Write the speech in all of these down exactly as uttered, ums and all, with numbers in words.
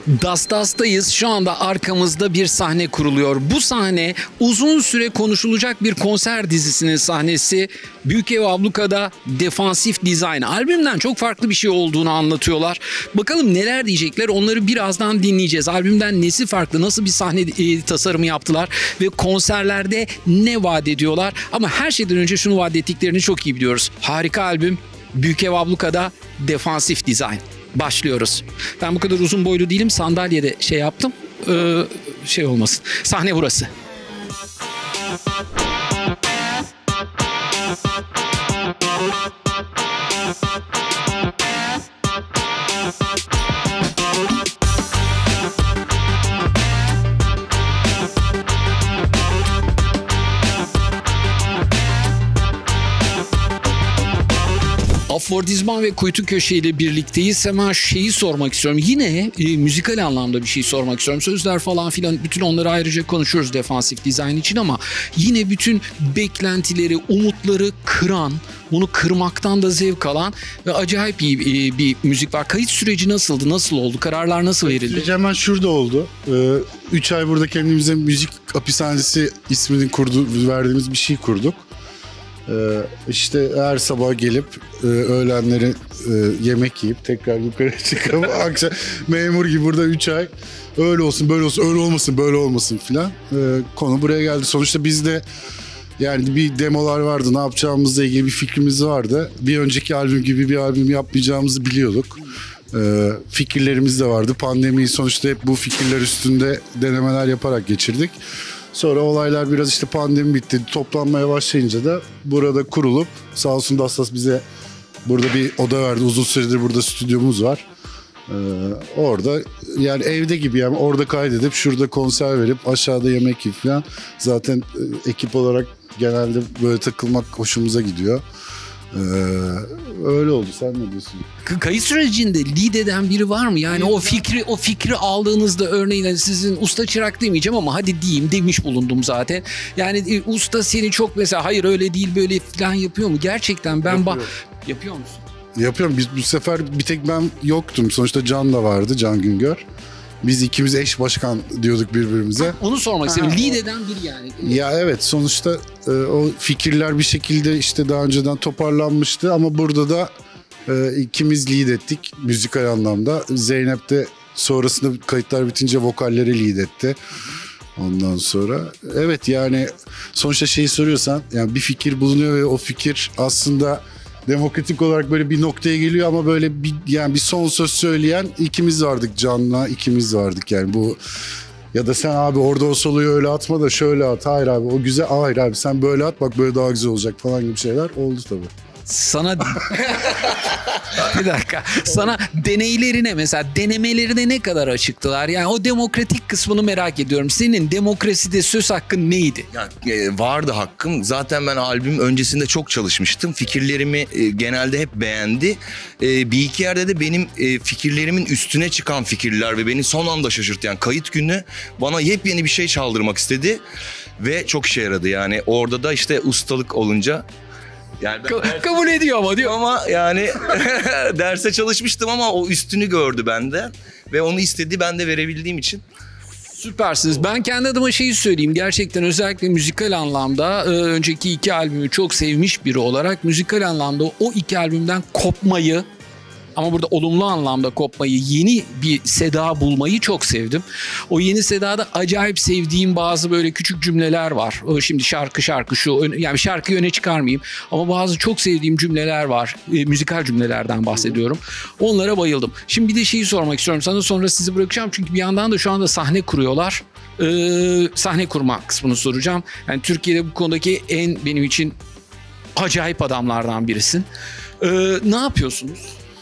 Das Das'tayız. Şu anda arkamızda bir sahne kuruluyor. Bu sahne uzun süre konuşulacak bir konser dizisinin sahnesi. Büyük Ev Abluka'da Defansif Design. Albümden çok farklı bir şey olduğunu anlatıyorlar. Bakalım neler diyecekler, onları birazdan dinleyeceğiz. Albümden nesi farklı, nasıl bir sahne e, tasarımı yaptılar ve konserlerde ne vaat ediyorlar. Ama her şeyden önce şunu vaat ettiklerini çok iyi biliyoruz. Harika albüm Büyük Ev Abluka'da Defansif Design. Başlıyoruz. Ben bu kadar uzun boylu değilim. Sandalyede şey yaptım. Ee, şey olmasın. Sahne burası. Afrodizman ve Kuytu Köşe ile birlikteyiz. Hemen şeyi sormak istiyorum. Yine e, müzikal anlamda bir şey sormak istiyorum. Sözler falan filan, bütün onları ayrıca konuşuruz Defansif Design için, ama yine bütün beklentileri, umutları kıran, bunu kırmaktan da zevk alan ve acayip iyi bir, bir müzik var. Kayıt süreci nasıldı? Nasıl oldu? Kararlar nasıl verildi? Süreci hemen şurada oldu. Üç ay burada kendimize müzik hapishanesi ismini kurdu, verdiğimiz bir şey kurduk. Ee, işte her sabah gelip e, öğlenleri e, yemek yiyip tekrar yukarı çıkıp akşam memur gibi burada üç ay öyle olsun böyle olsun öyle olmasın böyle olmasın filan ee, konu buraya geldi. Sonuçta bizde yani bir demolar vardı, ne yapacağımızla ilgili bir fikrimiz vardı. Bir önceki albüm gibi bir albüm yapmayacağımızı biliyorduk. Ee, fikirlerimiz de vardı. Pandemiyi sonuçta hep bu fikirler üstünde denemeler yaparak geçirdik. Sonra olaylar biraz işte pandemi bitti, toplanmaya başlayınca da burada kurulup, sağ olsun Dastas bize burada bir oda verdi. Uzun süredir burada stüdyomuz var. Ee, orada yani evde gibi, yani orada kaydedip şurada konser verip aşağıda yemek yiyip falan. Zaten e, ekip olarak genelde böyle takılmak hoşumuza gidiyor. Ee, öyle oldu. Sen ne diyorsun? K- kayıt sürecinde lead eden biri var mı? Yani o fikri o fikri aldığınızda, örneğin sizin usta çırak demeyeceğim ama hadi diyeyim, demiş bulundum zaten. Yani e, usta seni çok mesela hayır öyle değil böyle falan yapıyor mu? Gerçekten ben ba- yapıyor musun? Yapıyorum. Biz bu sefer bir tek ben yoktum. Sonuçta Can da vardı, Can Güngör. Biz ikimiz eş başkan diyorduk birbirimize. Ha, onu sormak istedim. Lead eden biri yani. Ya evet, sonuçta e, o fikirler bir şekilde işte daha önceden toparlanmıştı ama burada da e, ikimiz lead ettik müzikal anlamda. Zeynep de sonrasında kayıtlar bitince vokalleri lead etti. Ondan sonra evet, yani sonuçta şeyi soruyorsan, yani bir fikir bulunuyor ve o fikir aslında demokratik olarak böyle bir noktaya geliyor ama böyle bir, yani bir son söz söyleyen ikimiz vardık, Can'la ikimiz vardık yani. Bu ya da sen abi orada o soloyu öyle atma da şöyle at, hayır abi o güzel, hayır abi sen böyle at bak böyle daha güzel olacak falan gibi şeyler oldu tabii. Sana bir dakika. Sana deneylerine, mesela denemelerine ne kadar açıktılar? Yani o demokratik kısmını merak ediyorum. Senin demokraside söz hakkın neydi? Ya, e, vardı hakkım. Zaten ben albüm öncesinde çok çalışmıştım. Fikirlerimi e, genelde hep beğendi. E, bir iki yerde de benim e, fikirlerimin üstüne çıkan fikirler ve beni son anda şaşırtan kayıt günü bana yepyeni bir şey çaldırmak istedi. Ve çok işe yaradı. Yani orada da işte ustalık olunca... Yani ben Ka- kabul ediyor ama diyor. ama yani derse çalışmıştım ama o üstünü gördü bende ve onu istedi, ben de verebildiğim için. Süpersiniz. Ben kendi adıma şeyi söyleyeyim. Gerçekten özellikle müzikal anlamda önceki iki albümü çok sevmiş biri olarak müzikal anlamda o iki albümden kopmayı, ama burada olumlu anlamda kopmayı, yeni bir seda bulmayı çok sevdim. O yeni sedada acayip sevdiğim bazı böyle küçük cümleler var. Şimdi şarkı şarkı şu, yani şarkıyı öne çıkarmayayım ama bazı çok sevdiğim cümleler var. E, müzikal cümlelerden bahsediyorum. Onlara bayıldım. Şimdi bir de şeyi sormak istiyorum sana, sonra sizi bırakacağım. Çünkü bir yandan da şu anda sahne kuruyorlar. Ee, sahne kurma kısmını soracağım. Yani Türkiye'de bu konudaki en benim için acayip adamlardan birisin. Ee, ne yapıyorsunuz?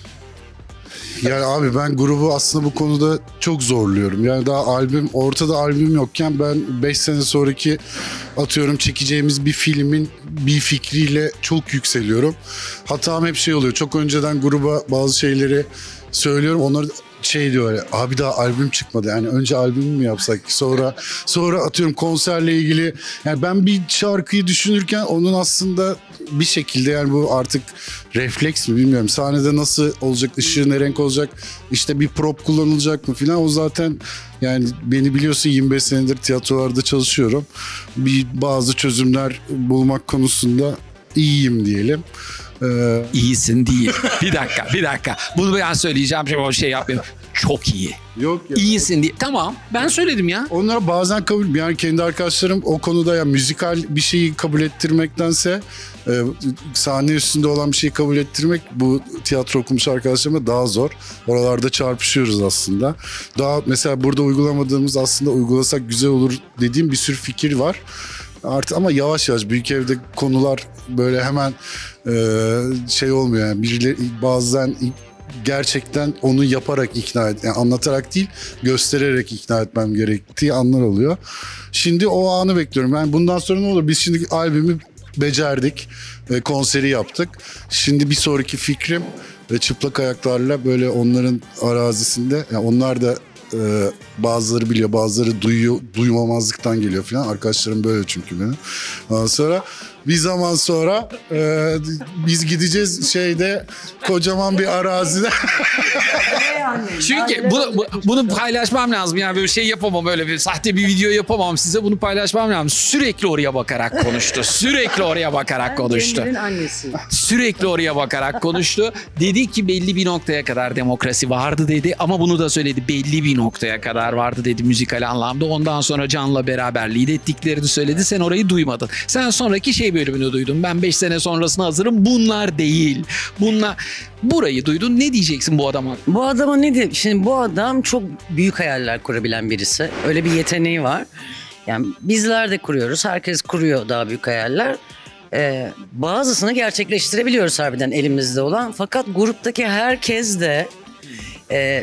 Yani abi ben grubu aslında bu konuda çok zorluyorum. Yani daha albüm, ortada albüm yokken ben beş sene sonraki atıyorum çekeceğimiz bir filmin bir fikriyle çok yükseliyorum. Hatam hep şey oluyor. Çok önceden gruba bazı şeyleri söylüyorum. Onları şey diyor öyle, abi daha albüm çıkmadı, yani önce albüm mü yapsak, sonra sonra atıyorum konserle ilgili, yani ben bir şarkıyı düşünürken onun aslında bir şekilde, yani bu artık refleks mi bilmiyorum, sahnede nasıl olacak, ışığı ne renk olacak, işte bir prop kullanılacak mı filan, o zaten yani beni biliyorsun, yirmi beş senedir tiyatrolarda çalışıyorum, bir bazı çözümler bulmak konusunda iyiyim diyelim. Ee, İyisin değil. Bir dakika, bir dakika. Bunu ben söyleyeceğim. Şey, o şey yapmayayım. Çok iyi. Yok ya. İyisin diye. Tamam, ben söyledim ya. Onlara bazen kabul, yani kendi arkadaşlarım o konuda, ya müzikal bir şeyi kabul ettirmektense e, sahne üstünde olan bir şeyi kabul ettirmek, bu tiyatro okumuş arkadaşlarıma daha zor. Oralarda çarpışıyoruz aslında. Daha mesela burada uygulamadığımız, aslında uygulasak güzel olur dediğim bir sürü fikir var. Artık ama yavaş yavaş büyük evde konular böyle hemen e, şey olmuyor yani, birileri bazen gerçekten onu yaparak ikna et, yani anlatarak değil göstererek ikna etmem gerektiği anlar oluyor. Şimdi o anı bekliyorum. Yani bundan sonra ne olur? Biz şimdi albümü becerdik, e, konseri yaptık. Şimdi bir sonraki fikrim ve çıplak ayaklarla böyle onların arazisinde, yani onlar da e, bazıları biliyor, bazıları duyuyor, duymamazlıktan geliyor falan. Arkadaşlarım böyle çünkü benim. Ondan sonra bir zaman sonra e, biz gideceğiz şeyde, kocaman bir arazide. Çünkü bunu, bu- bunu paylaşmam lazım. Yani böyle şey yapamam, öyle bir sahte bir video yapamam size. Bunu paylaşmam lazım. Sürekli oraya bakarak konuştu. Sürekli oraya bakarak konuştu. Cemil'in annesi. Sürekli oraya bakarak konuştu. Dedi ki belli bir noktaya kadar demokrasi vardı dedi. Ama bunu da söyledi. Belli bir noktaya kadar vardı dedi müzikal anlamda. Ondan sonra Can'la beraber lead ettiklerini söyledi. Sen orayı duymadın. Sen sonraki şey bölümünü duydun. Ben beş sene sonrasına hazırım. Bunlar değil. Bunlar... Burayı duydun. Ne diyeceksin bu adama? Bu adama ne diyeyim? Şimdi bu adam çok büyük hayaller kurabilen birisi. Öyle bir yeteneği var. Yani bizler de kuruyoruz. Herkes kuruyor daha büyük hayaller. Ee, bazısını gerçekleştirebiliyoruz harbiden elimizde olan. Fakat gruptaki herkes de e,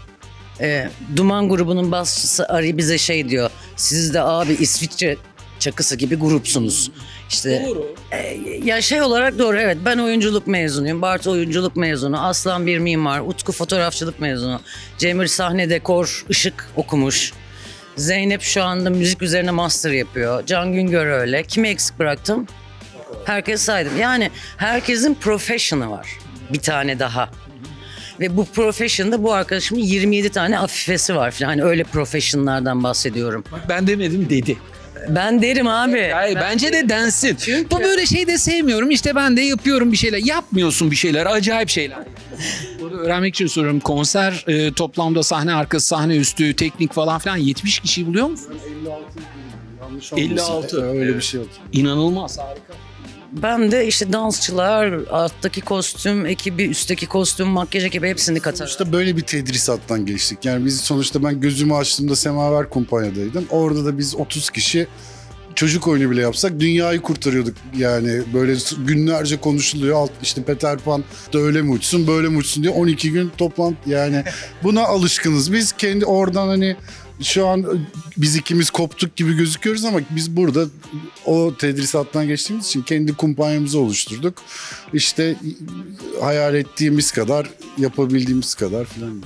e, Duman grubunun basçısı Ari bize şey diyor. Siz de abi İsviçre çakısı gibi grupsunuz. İşte Doğru. e, ya şey olarak doğru, evet, ben oyunculuk mezunuyum. Bart oyunculuk mezunu. Aslan bir mimar. Utku fotoğrafçılık mezunu. Cemil sahne dekor ışık okumuş. Zeynep şu anda müzik üzerine master yapıyor. Can Güngör öyle. Kimi eksik bıraktım? Herkes saydım. Yani herkesin profession'ı var. Bir tane daha. Ve bu profession'da bu arkadaşımın yirmi yedi tane afifesi var falan. Hani öyle profession'lardan bahsediyorum. Ben demedim dedi. Ben derim abi. Hayır, Ben- bence de densin. Çünkü- Bu böyle şey de sevmiyorum. İşte ben de yapıyorum bir şeyler. Yapmıyorsun bir şeyler. Acayip şeyler. Burada öğrenmek için soruyorum. Konser e, toplamda sahne arkası, sahne üstü, teknik falan filan yetmiş kişi buluyor musun? Yanlış elli olmasın. altı. Öyle bir şey yok. İnanılmaz. Harika. Ben de işte dansçılar, alttaki kostüm ekibi, üstteki kostüm, makyaj ekibi hepsini katar. İşte böyle bir tedrisattan geçtik. Yani biz sonuçta, ben gözümü açtığımda Semaver Kumpanya'daydım. Orada da biz otuz kişi çocuk oyunu bile yapsak dünyayı kurtarıyorduk. Yani böyle günlerce konuşuluyor. Alt işte Peter Pan da öyle mi uçsun, böyle mi uçsun diye on iki gün toplantı. Yani buna alışkınız. Biz kendi oradan hani şu an biz ikimiz koptuk gibi gözüküyoruz ama biz burada o tedrisattan geçtiğimiz için kendi kumpanyamızı oluşturduk. İşte hayal ettiğimiz kadar, yapabildiğimiz kadar falan.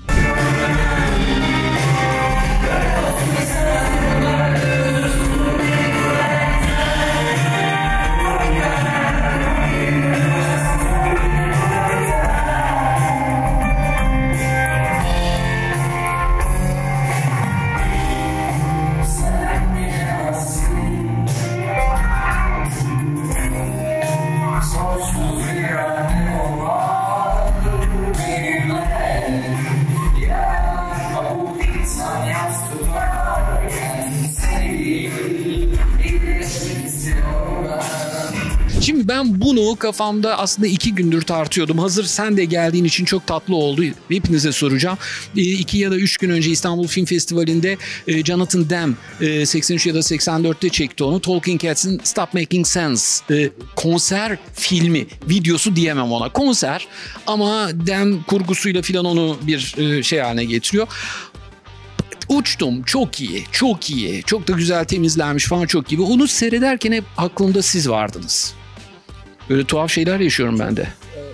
Şimdi ben bunu kafamda aslında iki gündür tartıyordum. Hazır sen de geldiğin için çok tatlı oldu. Hepinize soracağım. E, iki ya da üç gün önce İstanbul Film Festivali'nde e, Jonathan Demme e, seksen üç ya da seksen dörtte çekti onu. Talking Heads'in Stop Making Sense e, konser filmi, videosu diyemem ona. Konser ama Demme kurgusuyla filan onu bir e, şey haline getiriyor. Uçtum. Çok iyi. Çok iyi. Çok da güzel temizlenmiş falan, çok iyi. Onu seyrederken hep aklımda siz vardınız. Böyle tuhaf şeyler yaşıyorum ben de.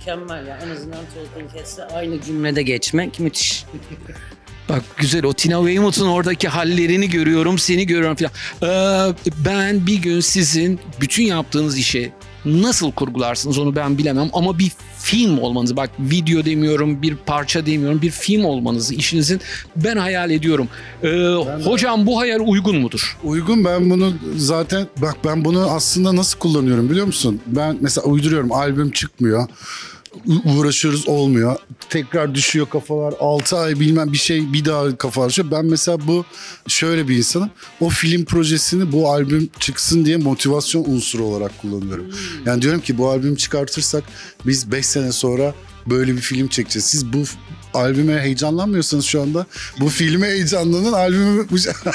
mükemmel ya. En azından Talking Heads'le aynı cümlede geçmek müthiş. Bak güzel, o Tina Weymouth'un oradaki hallerini görüyorum, seni görüyorum falan. Ee, ben bir gün sizin bütün yaptığınız işi nasıl kurgularsınız onu ben bilemem ama bir film olmanızı, bak video demiyorum, bir parça demiyorum, bir film olmanızı işinizin ben hayal ediyorum. Ee, hocam bu hayal uygun mudur? Uygun, ben bunu zaten bak ben bunu aslında nasıl kullanıyorum biliyor musun? Ben mesela uyduruyorum, albüm çıkmıyor. Uğraşıyoruz, olmuyor. Tekrar düşüyor kafalar. altı ay bilmem bir şey, bir daha kafa açıyor. Ben mesela bu şöyle bir insanım. O film projesini bu albüm çıksın diye motivasyon unsuru olarak kullanıyorum. Yani diyorum ki bu albüm çıkartırsak biz beş sene sonra böyle bir film çekeceğiz. Siz bu albüme heyecanlanmıyorsanız şu anda bu filme heyecanlanın, albümü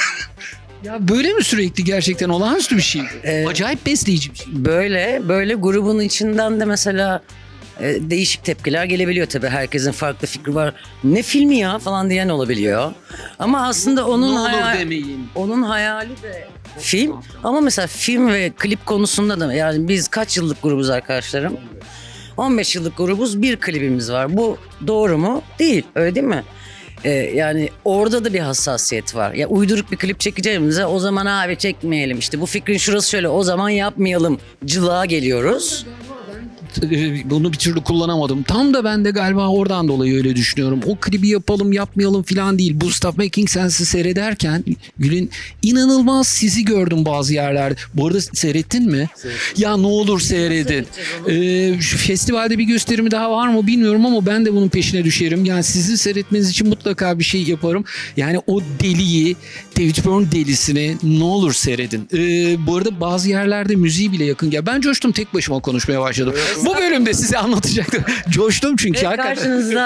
Ya böyle mi sürekli, gerçekten olağanüstü bir şey? Ee, Acayip besleyici bir şey. Böyle böyle grubun içinden de mesela e, değişik tepkiler gelebiliyor tabii. Herkesin farklı fikri var. Ne filmi ya falan diyen olabiliyor. Ama aslında onun Ne olur hayal- demeyin. onun hayali de film. Ama mesela film ve klip konusunda da, yani biz kaç yıllık grubuz arkadaşlarım? on beş yıllık grubuz, bir klibimiz var. Bu doğru mu? Değil. Öyle değil mi? Ee, yani orada da bir hassasiyet var. Ya uyduruk bir klip çekeceğimize o zaman abi çekmeyelim. İşte bu fikrin şurası şöyle, o zaman yapmayalım. Cılığa geliyoruz. Bunu bir türlü kullanamadım. Tam da ben de galiba oradan dolayı öyle düşünüyorum. O klibi yapalım yapmayalım falan değil. Bu Stop Making Sense'i seyrederken Gül'ün inanılmaz sizi gördüm bazı yerlerde. Bu arada seyrettin mi? Ya ne olur seyredin. Ee, şu festivalde bir gösterimi daha var mı bilmiyorum ama ben de bunun peşine düşerim. Yani sizin seyretmeniz için mutlaka bir şey yaparım. Yani o deliyi, David Byrne delisini ne olur seyredin. Ee, bu arada bazı yerlerde müziği bile yakın gel. Ben coştum, tek başıma konuşmaya başladım. Bu bölümde size anlatacaktım. Coştum çünkü Ve hakikaten. karşınızda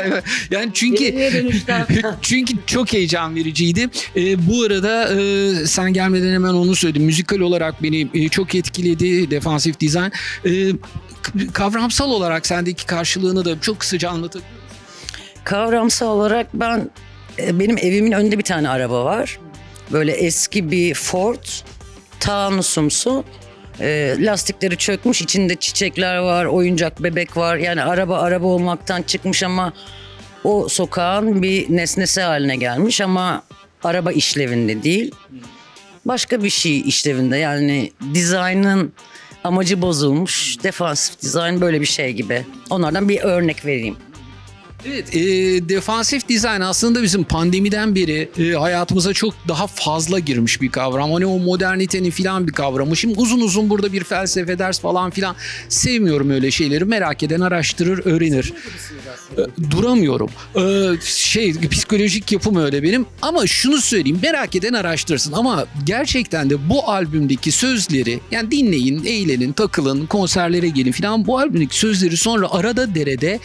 Yani çünkü geriye dönüşten. çünkü çok heyecan vericiydi. Ee, bu arada e, sen gelmeden hemen onu söyledim. Müzikal olarak beni e, çok etkiledi Defansif Design. E, kavramsal olarak sendeki karşılığını da çok kısaca anlatabilir misin? Kavramsal olarak ben, e, benim evimin önünde bir tane araba var. Böyle eski bir Ford, Taunus'umsu. E, lastikleri çökmüş, içinde çiçekler var, oyuncak bebek var. Yani araba araba olmaktan çıkmış ama o sokağın bir nesnesi haline gelmiş ama araba işlevinde değil. Başka bir şey işlevinde, yani dizaynın amacı bozulmuş. Defansif dizayn böyle bir şey gibi. Onlardan bir örnek vereyim. Evet, e, defansif dizayn aslında bizim pandemiden beri e, hayatımıza çok daha fazla girmiş bir kavram. Hani o modernitenin filan bir kavramı. Şimdi uzun uzun burada bir felsefe ders falan filan sevmiyorum öyle şeyleri. Merak eden araştırır, öğrenir. E, duramıyorum. E, şey psikolojik yapım öyle benim. Ama şunu söyleyeyim, merak eden araştırsın. Ama gerçekten de bu albümdeki sözleri, yani dinleyin, eğlenin, takılın, konserlere gelin filan. Bu albümdeki sözleri sonra arada derede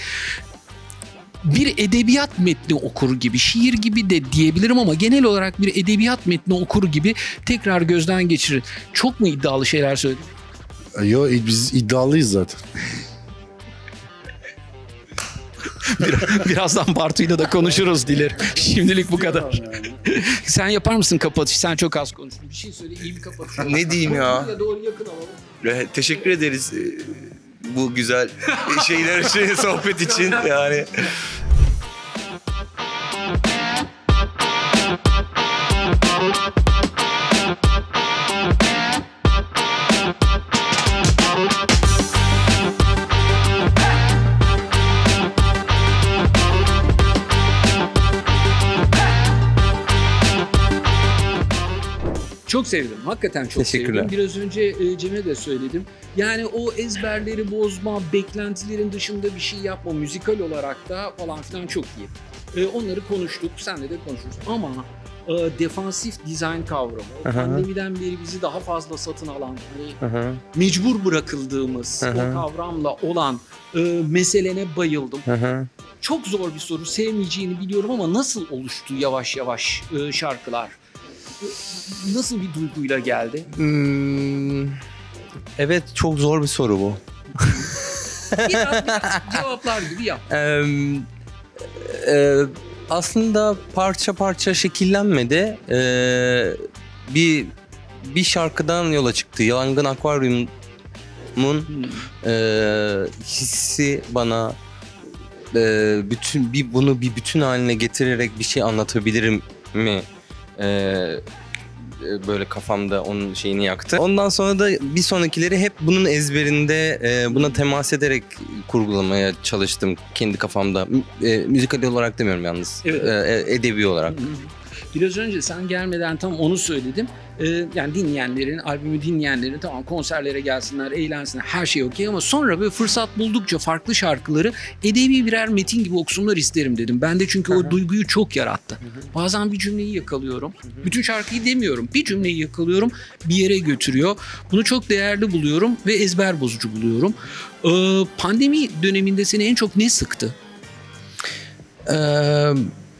bir edebiyat metni okur gibi, şiir gibi de diyebilirim ama genel olarak bir edebiyat metni okur gibi tekrar gözden geçirir. Çok mu iddialı şeyler söyledim? Yo, biz iddialıyız zaten. Biraz, birazdan Bartu'yla da konuşuruz dilerim. Şimdilik bu kadar. Sen yapar mısın kapatış? Sen çok az konuştun. Bir şey söyle, iyi bir kapatış. Ne diyeyim ya? Doğru yakın alalım. Ve teşekkür ederiz e, bu güzel şeyler için, sohbet için yani. Çok sevdim. Hakikaten çok Teşekkürler. sevdim. Biraz önce e, Cem'e de söyledim. Yani o ezberleri bozma, beklentilerin dışında bir şey yapma, müzikal olarak da falan filan çok iyi. E, onları konuştuk, senle de konuşuruz. Ama e, defansif dizayn kavramı, o Aha. pandemiden beri bizi daha fazla satın alan, hani Aha, mecbur bırakıldığımız Aha. o kavramla olan e, meselene bayıldım. aha. Çok zor bir soru, sevmeyeceğini biliyorum ama nasıl oluştu yavaş yavaş e, şarkılar? Nasıl bir duyguyla geldi? Hmm, evet, çok zor bir soru bu. Biraz, biraz cevaplar gibi yap. Ee, e, aslında parça parça şekillenmedi. Ee, bir bir şarkıdan yola çıktı. Yangın Akvaryum hmm. e, hissi bana e, bütün bir bunu bir bütün haline getirerek bir şey anlatabilirim mi? E, böyle kafamda onun şeyini yaktı. Ondan sonra da bir sonrakileri hep bunun ezberinde e, buna temas ederek kurgulamaya çalıştım kendi kafamda. E, müzikal olarak demiyorum yalnız. Evet. E, edebi olarak. Biraz önce sen gelmeden tam onu söyledim. Ee, yani dinleyenlerin, albümü dinleyenlerin tamam konserlere gelsinler, eğlensinler, her şey okey ama sonra böyle fırsat buldukça farklı şarkıları edebi birer metin gibi okusunlar isterim dedim. Ben de çünkü o duyguyu çok yarattı. Bazen bir cümleyi yakalıyorum. Bütün şarkıyı demiyorum. Bir cümleyi yakalıyorum, bir yere götürüyor. Bunu çok değerli buluyorum ve ezber bozucu buluyorum. Ee, pandemi döneminde seni en çok ne sıktı? Eee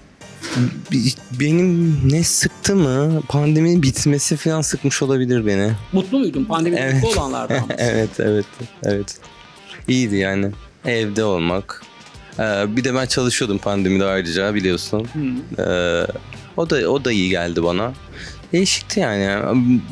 Benim ne sıktı mı? Pandeminin bitmesi falan sıkmış olabilir beni. Mutlu muydun pandemi Evet. mutlu olanlardan mısın? evet, evet, evet. İyiydi yani. Evde olmak. Ee, bir de ben çalışıyordum pandemide ayrıca biliyorsun. Ee, o da o da iyi geldi bana. Değişikti yani.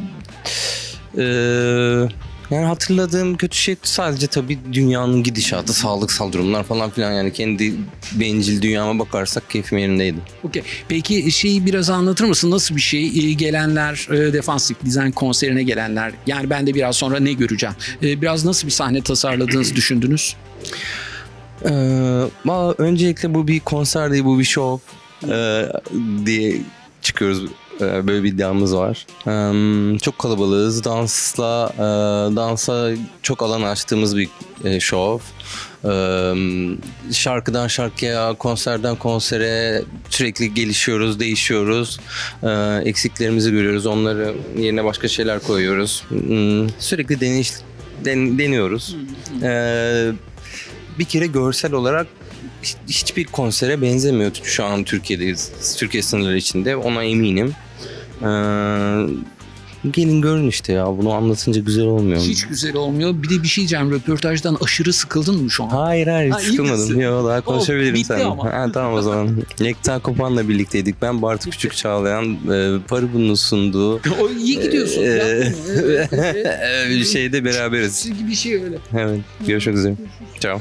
Ee, Yani hatırladığım kötü şey sadece tabii dünyanın gidişatı, sağlıksal durumlar falan filan. Yani kendi bencil dünyama bakarsak keyfim yerindeydi. Okey. Peki şeyi biraz anlatır mısın? Nasıl bir şey? Ee, gelenler, e, Defansif Design konserine gelenler. Yani ben de biraz sonra ne göreceğim? Ee, biraz nasıl bir sahne tasarladığınızı düşündünüz? Ee, valla öncelikle bu bir konser değil, bu bir şov ee, diye çıkıyoruz. Böyle bir iddiamız var. Ee, çok kalabalığız. Dansla, e, dansa çok alan açtığımız bir e, şov. Ee, şarkıdan şarkıya, konserden konsere sürekli gelişiyoruz, değişiyoruz. Ee, eksiklerimizi görüyoruz. Onları yerine başka şeyler koyuyoruz. Hmm, sürekli deniş, den, deniyoruz. Ee, bir kere görsel olarak hiçbir konsere benzemiyor şu an Türkiye'de, Türkiye sınırları içinde. Ona eminim. Ee, gelin görün işte ya. Bunu anlatınca güzel olmuyor. Hiç güzel olmuyor. Bir de bir şey diyeceğim. Röportajdan aşırı sıkıldın mı şu an? Hayır hayır Ha, iyi sıkılmadım. misin? Yo, daha konuşabilirim bitti seninle. ama. Ha, tamam o zaman. Yekta Kopan'la birlikteydik. Ben Bartu Küçük Çağlayan. E, Paribu'nun sunduğu O iyi gidiyorsun. Ee, Yapma. Evet, evet. bir şeyde beraberiz. Siz gibi bir şey öyle. Evet. Görüşmek üzere. Ciao.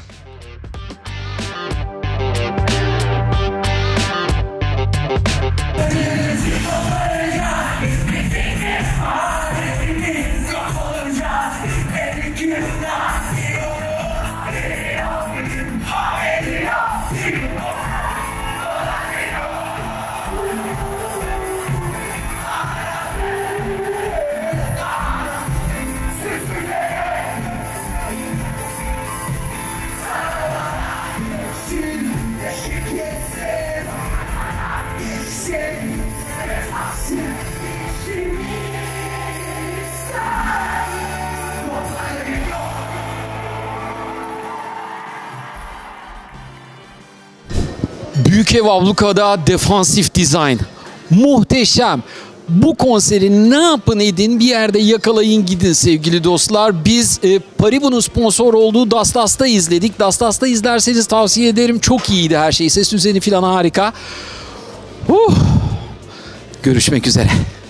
Büyük Ev Abluka'da Defansif Design. Muhteşem. Bu konseri ne yapın edin bir yerde yakalayın gidin sevgili dostlar. Biz e, Paribu'nun sponsor olduğu Dastas'ta izledik. Dastas'ta izlerseniz tavsiye ederim. Çok iyiydi her şey. Ses düzeni falan harika. Uh. Görüşmek üzere.